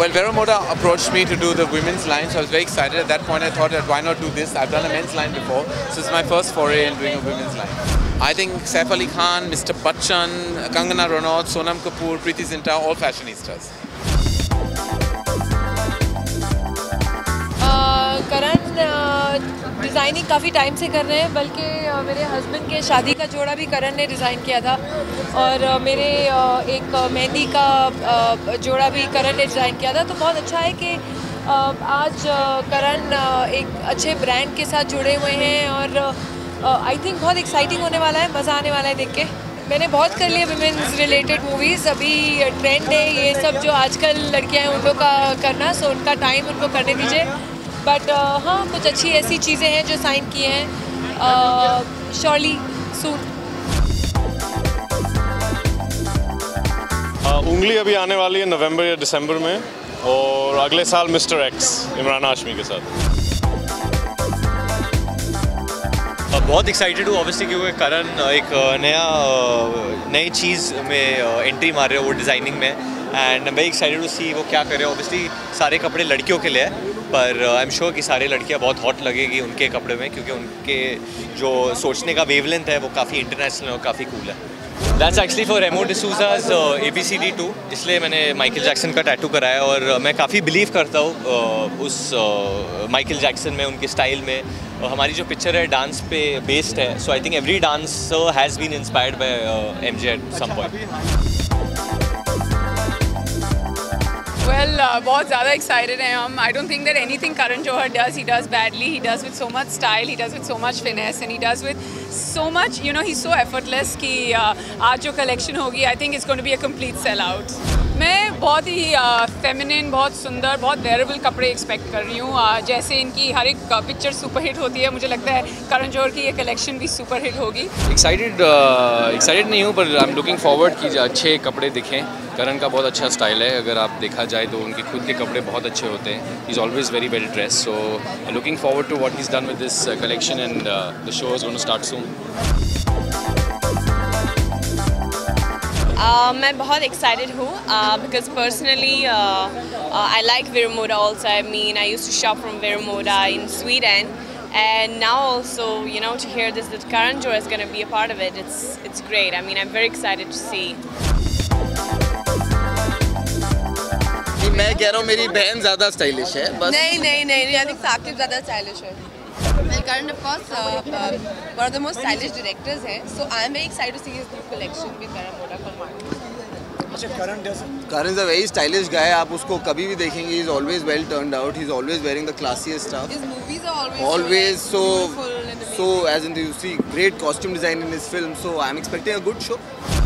Well, Vero Moda approached me to do the women's line, so I was very excited. At that point, I thought that why not do this? I've done a men's line before, so it's my first foray in doing a women's line. I think Saif Ali Khan, Mr. Bachchan, Kangana Ranaut, Sonam Kapoor, Preeti Zinta, all fashionistas. Karan designing काफ़ी time से कर रहे हैं, बल्कि मेरे husband के शादी का जोड़ा भी करण ने डिज़ाइन किया था और मेरे एक मेहंदी का जोड़ा भी करण ने डिज़ाइन किया था। तो बहुत अच्छा है कि आज करण एक अच्छे ब्रांड के साथ जुड़े हुए हैं और आई थिंक बहुत एक्साइटिंग होने वाला है, मज़ा आने वाला है देख के। मैंने बहुत कर लिया विमेंस रिलेटेड मूवीज़, अभी ट्रेंड है ये सब जो आजकल लड़कियां हैं उन लोग का करना, सो उनका टाइम उनको करने दीजिए। बट हाँ, कुछ अच्छी ऐसी चीज़ें हैं जो साइन किए हैं श्योरली सून। उंगली अभी आने वाली है नवंबर या दिसंबर में, और अगले साल मिस्टर एक्स इमरान हाशमी के साथ। बहुत एक्साइटेड हूँ ऑब्वियसली, क्योंकि करण एक नई चीज़ में एंट्री मार रहे हो वो डिज़ाइनिंग में, and very excited to see वो क्या कर रहे हो। ऑब्वियसली सारे कपड़े लड़कियों के लिए है, पर आई एम श्योर कि सारी लड़कियाँ बहुत हॉट लगेगी उनके कपड़े में, क्योंकि उनके जो सोचने का वेवलेंथ है वो काफ़ी इंटरनेशनल और काफ़ी कूल है। That's actually for Remo D'Souza's ABCD 2, इसलिए मैंने माइकल जैक्सन का टैटू कराया और मैं काफ़ी बिलीव करता हूँ उस माइकल जैक्सन में, उनके स्टाइल में। और हमारी जो पिक्चर है डांस पे बेस्ड है, so I think every dancer has been inspired by MJ at some point. Well, बहुत ज़्यादा excited हैं हम. I don't think that anything Karan Johar does, he does badly. He does with so much style, he does with so much finesse, and he does with so much, you know, he's so effortless कि आज जो collection होगी, I think it's going to be a complete sellout. मैं बहुत ही feminine, बहुत सुंदर, बहुत wearable कपड़े एक्सपेक्ट कर रही हूँ। जैसे इनकी हर एक पिक्चर सुपरहिट होती है, मुझे लगता है करण जौहर की ये कलेक्शन भी सुपरहिट होगी। एक्साइटेड नहीं हूँ, पर आई एम लुकिंग फॉरवर्ड कि अच्छे कपड़े दिखें। करण का बहुत अच्छा स्टाइल है, अगर आप देखा जाए तो उनके खुद के कपड़े बहुत अच्छे होते हैं। He is always very well dress, so looking forward to what he is done with this collection, and the show is going to start soon. मैं बहुत एक्साइटेड हूँ because personally I like Vero Moda also. I mean, I used to shop from Vero Moda in Sweden, and now also, you know, to hear this that Karan Johar is going to be a part of it, it's great. I mean, I'm very excited to see. मैं कह रहा हूँ मेरी बहन ज़्यादा stylish है बस। नहीं, I think साकिब ज़्यादा स्टाइलिश है। Well, Karan, of course, one of the most stylish directors हैं, so I am very excited to see his new collection with Vero Moda for market. Karan is a very stylish guy. आप उसको कभी भी देखेंगे, he is always well turned out. He is always wearing the classiest stuff. His movies are always so beautiful and amazing. So as in you see great costume design in his film. So I am expecting a good show.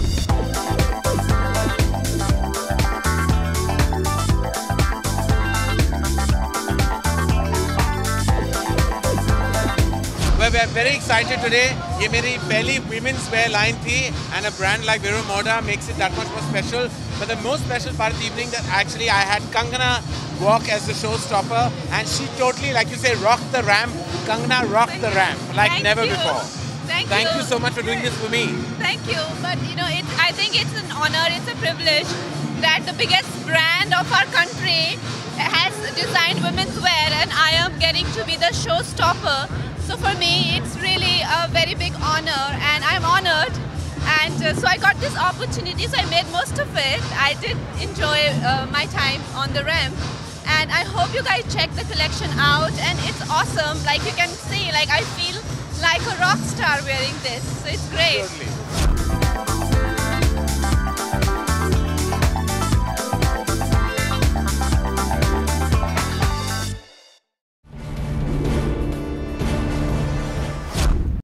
We are very excited today. ये मेरी पहली women's wear line थी, and a brand like Vero Moda makes it that much more special. But the most special part of the evening that actually I had Kangana walk as the showstopper, and she totally, like you say, rocked the ramp. Kangana rocked the ramp like never before. Thank you so much for doing this for me. Thank you. But you know, I think it's an honor, it's a privilege that the biggest brand of our country has designed women's wear, and I am getting to be the showstopper. So for me, it's really a very big honor, and I'm honored. And so I got this opportunity, so I made most of it. I did enjoy my time on the ramp, and I hope you guys check the collection out. And it's awesome. Like you can see, like I feel like a rock star wearing this. So it's great. Totally.